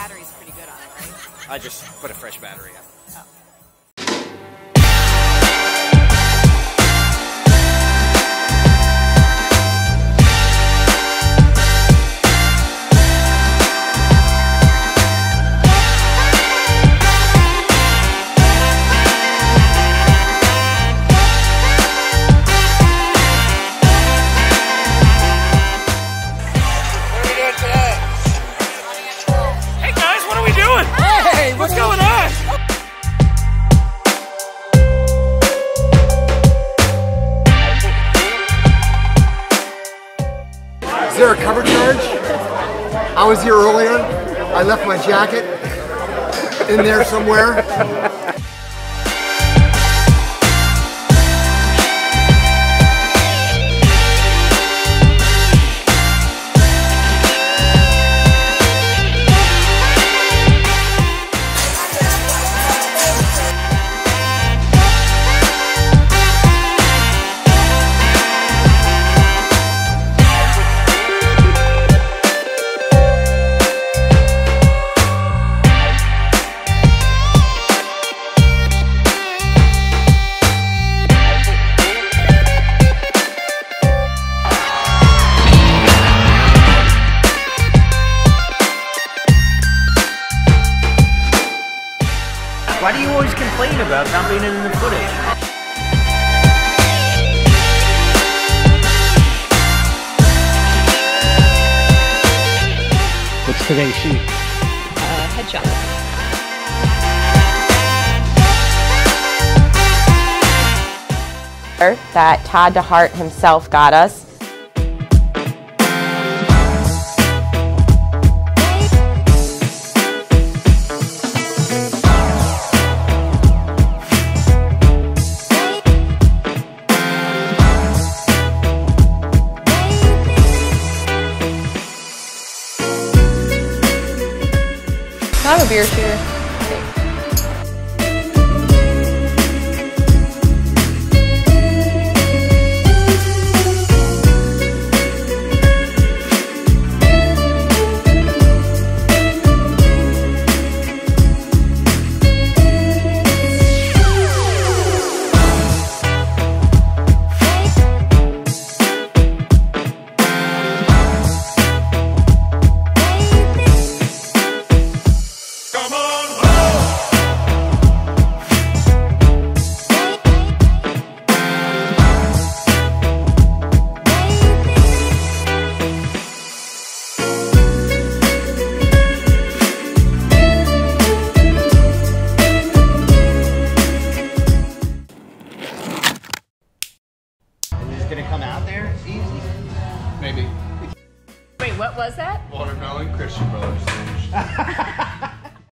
battery's pretty good on it, right? I just put a fresh battery in. Oh. What's going on? Is there a cover charge? I was here earlier. I left my jacket in there somewhere. Why do you always complain about not being in the footage? What's today's shoot? Headshot. That Todd DeHart himself got us. Can I have a beer shooter? Gonna come out there easy? Maybe. Wait, what was that? Watermelon Christian Brothers.